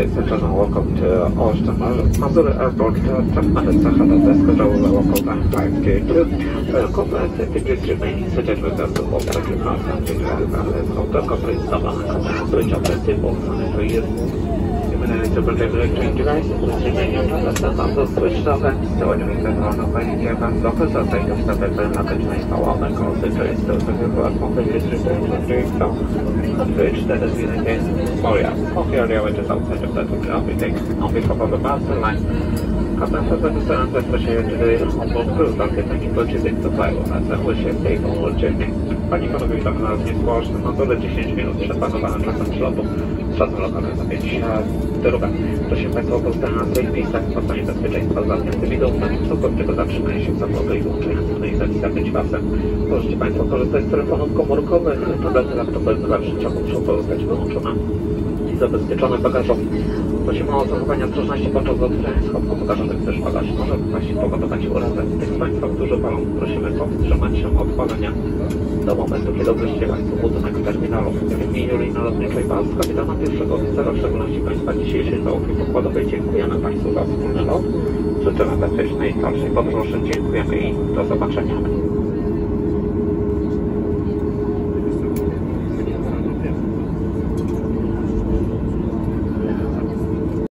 Ladies and gentlemen, welcome to Austin, Missouri Airport. Terminal Sahara, Vesco, local time 5K2. Conference please remain seated with us to operate your car and to the complete summer. Switch off the symbol for you. To protect electronic devices, please remain on the stand on the switch off and so during the run of any advanced lockers or take a step and then lock it may power and call center is still to the work on the return to the itself. The switch that has been against of your area which is outside of that will be taken on behalf of the master line. Kapten zapisałem bezpośrednio today on board crew, takie taki pocisk supply u nas, a się w tej journey. Pani panowie witam na nazwie społeczne, na dole 10 minut przed planowanym czasem przylotu. Czasem lokalny za 5 droga. Proszę Państwa o pozostanie na swoich miejscach, w stanie bezpieczeństwa zamknięty widoczne, całkowitego zatrzymania się samochodu i włączenia sygnalizacji być pasem. Możecie Państwo korzystać z telefonów komórkowych, tablety, laptopy, zawsze ciągu muszą pozostać wyłączone i zabezpieczone bagażowi. Prosimy o zachowanie ostrożności podczas otwierania schowków bagażowych, gdyż bagaż może wypaść i powodować urazę. Tych z Państwa, którzy palą, prosimy powstrzymać się od palenia do momentu, kiedy opuścicie Państwo budynek terminalu. W imieniu linii lotniczej PAS, kapitana pierwszego oficera, w szczególności Państwa dzisiejszej załogi pokładowej, dziękujemy Państwu za wspólny lot. Życzymy bezpiecznej dalszej podróży, dziękujemy i do zobaczenia.